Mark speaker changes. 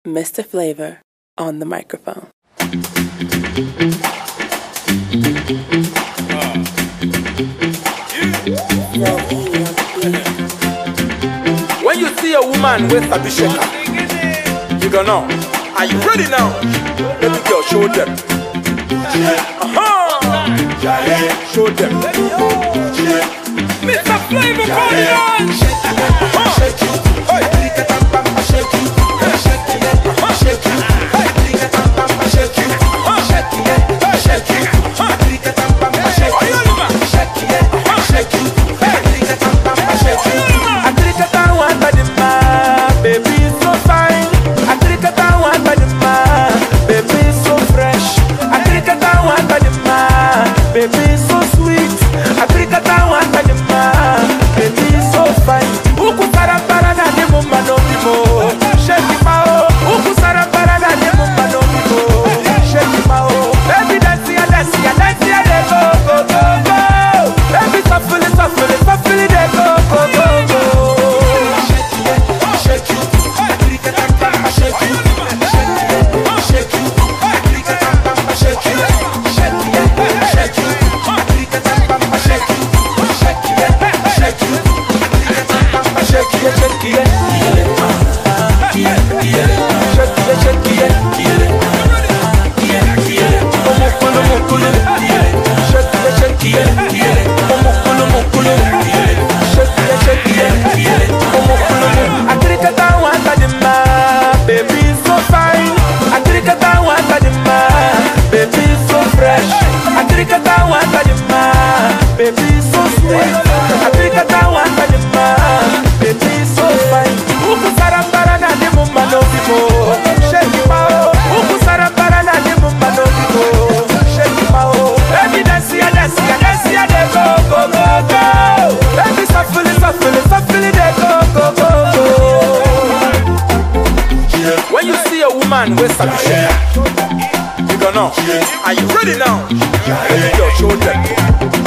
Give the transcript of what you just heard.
Speaker 1: Mr. Flavor on the microphone.
Speaker 2: When you see a woman with a bishaka, you gonna know. Are you ready now? Let me go show them. Show them. Mr. Flavor, call it on. Shake you. Shake you. Shake you.
Speaker 3: Baby so sweet, Afrikata wanta dima. Baby so fine. Uku sarapara na demo manomimo. Shake it mao. Uku sarapara na demo manomimo. Shake it mao. Baby dance ya, de go go go go. Baby shuffle de go go go go. Shake you, Afrikata bamba shake you. Shake you, Afrikata bamba shake you. Baby so sweet, Afrikata wanta dima. Baby so fine. Uku sarapara na demo manomimo. Shake it mao. Uku sarapara na demo manomimo. Shake it mao. Baby dance ya, de go go go go. Baby shuffle de go go go go.
Speaker 2: When you see a woman with a bishaka, you gonna know. Are you ready now? Let me go show them.